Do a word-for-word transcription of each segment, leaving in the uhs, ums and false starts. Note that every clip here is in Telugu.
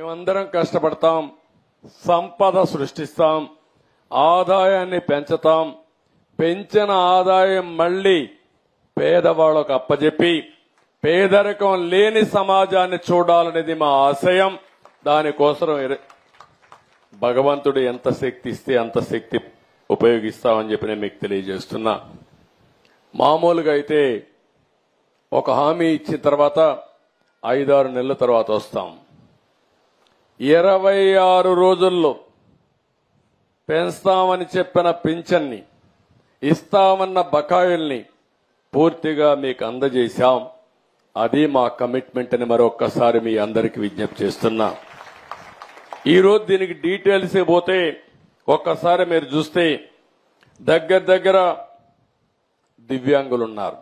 మేమందరం కష్టపడతాం, సంపద సృష్టిస్తాం, ఆదాయాన్ని పెంచుతాం, పెంచిన ఆదాయం మళ్లీ పేదవాళ్లకు అప్పజెప్పి పేదరికం లేని సమాజాన్ని చూడాలనేది మా ఆశయం. దానికోసం భగవంతుడు ఎంత శక్తి ఇస్తే అంత శక్తి ఉపయోగిస్తామని చెప్పి నేను మీకు తెలియజేస్తున్నా. మామూలుగా అయితే ఒక హామీ ఇచ్చిన తర్వాత ఐదారు నెలల తర్వాత వస్తాం. ఇరవై ఆరు రోజుల్లో పెంచుతామని చెప్పిన పింఛన్ని, ఇస్తామన్న బకాయిల్ని పూర్తిగా మీకు అందజేశాం. అది మా కమిట్మెంట్ అని మరొక్కసారి మీ అందరికీ విజ్ఞప్తి చేస్తున్నా. ఈరోజు దీనికి డీటెయిల్స్ పోతే ఒక్కసారి మీరు చూస్తే దగ్గర దగ్గర దివ్యాంగులున్నారు,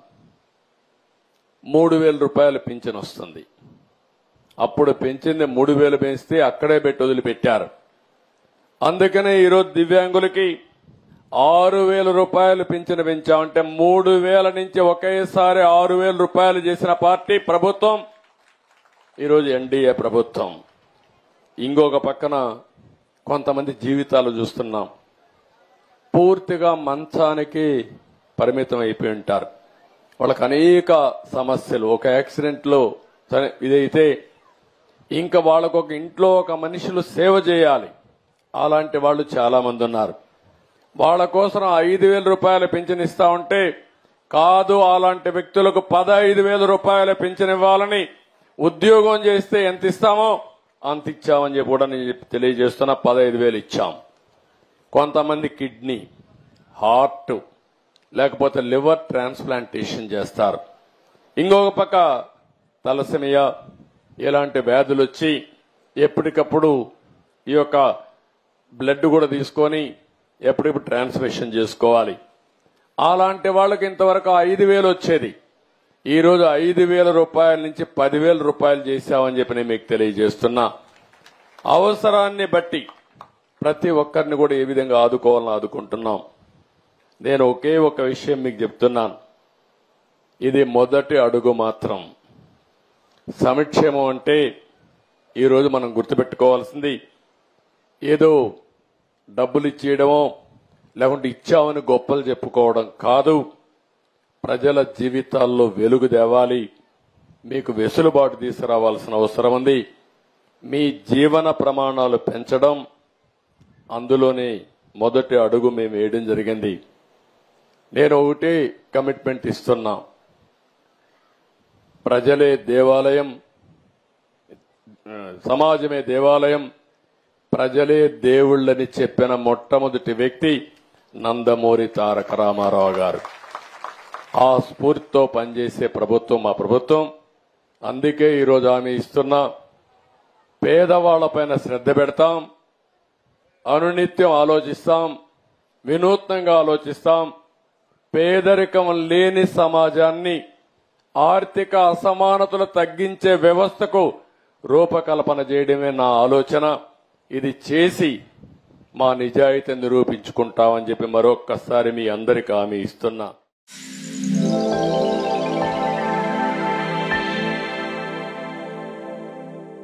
మూడు వేల రూపాయలు పింఛన్ వస్తుంది. అప్పుడు పెంచింది మూడు వేలు పెంచితే అక్కడే పెట్టి వదిలిపెట్టారు. అందుకనే ఈరోజు దివ్యాంగులకి ఆరు వేల రూపాయలు పింఛను పెంచామంటే మూడు వేల నుంచి ఒకేసారి ఆరు వేల రూపాయలు చేసిన పార్టీ ప్రభుత్వం ఈరోజు ఎన్డీఏ ప్రభుత్వం. ఇంకొక పక్కన కొంతమంది జీవితాలు చూస్తున్నాం, పూర్తిగా మంచానికి పరిమితం అయిపోయి ఉంటారు. వాళ్ళకి అనేక సమస్యలు, ఒక యాక్సిడెంట్ లో ఇదైతే ఇంకా వాళ్ళకు ఒక ఇంట్లో ఒక మనుషులు సేవ చేయాలి, అలాంటి వాళ్ళు చాలా మంది ఉన్నారు. వాళ్ళ కోసం ఐదు వేల రూపాయల పింఛన్ ఇస్తా ఉంటే కాదు, అలాంటి వ్యక్తులకు పదహైదు వేల రూపాయల పింఛన్ ఇవ్వాలని, ఉద్యోగం చేస్తే ఎంత ఇస్తామో అంత ఇచ్చామని చెప్పి కూడా నేను తెలియజేస్తున్నా. పదహైదు వేలు ఇచ్చాం. కొంతమంది కిడ్నీ, హార్ట్ లేకపోతే లివర్ ట్రాన్స్ప్లాంటేషన్ చేస్తారు. ఇంకొక పక్క తలసేమియా ఇలాంటి వ్యాధులు వచ్చి ఎప్పటికప్పుడు ఈ యొక్క బ్లడ్ కూడా తీసుకొని ఎప్పుడెప్పుడు ట్రాన్స్మిషన్ చేసుకోవాలి. అలాంటి వాళ్ళకి ఇంతవరకు ఐదు వేలు వచ్చేది, ఈ రోజు ఐదు వేల రూపాయల నుంచి పదివేల రూపాయలు చేశామని చెప్పి నేను మీకు తెలియజేస్తున్నా. అవసరాన్ని బట్టి ప్రతి ఒక్కరిని కూడా ఏ విధంగా ఆదుకోవాలని ఆదుకుంటున్నాం. నేను ఒకే ఒక విషయం మీకు చెప్తున్నాను, ఇది మొదటి అడుగు మాత్రం. సంక్షేమం అంటే ఈరోజు మనం గుర్తుపెట్టుకోవాల్సింది ఏదో డబ్బులు ఇచ్చేయడమో లేకుంటే ఇచ్చామని గొప్పలు చెప్పుకోవడం కాదు. ప్రజల జీవితాల్లో వెలుగు తేవాలి, మీకు వెసులుబాటు తీసుకురావాల్సిన అవసరం ఉంది. మీ జీవన ప్రమాణాలు పెంచడం, అందులోనే మొదటి అడుగు మేము వేయడం జరిగింది. నేను ఒకటే కమిట్మెంట్ ఇస్తున్నా, ప్రజలే దేవాలయం, సమాజమే దేవాలయం, ప్రజలే దేవుళ్ళని చెప్పిన మొట్టమొదటి వ్యక్తి నందమూరి తారక రామారావు గారు. ఆ స్ఫూర్తితో పనిచేసే ప్రభుత్వం మా ప్రభుత్వం. అందుకే ఈరోజు హామీ ఇస్తున్నా, పేదవాళ్లపైన శ్రద్ధ పెడతాం, అనునిత్యం ఆలోచిస్తాం, వినూత్నంగా ఆలోచిస్తాం. పేదరికం లేని సమాజాన్ని, ఆర్థిక అసమానతలు తగ్గించే వ్యవస్థకు రూపకల్పన చేయడమే నా ఆలోచన. ఇది చేసి మా నిజాయితీని నిరూపించుకుంటామని చెప్పి మరొక్కసారి మీ అందరికీ హామీ ఇస్తున్నా.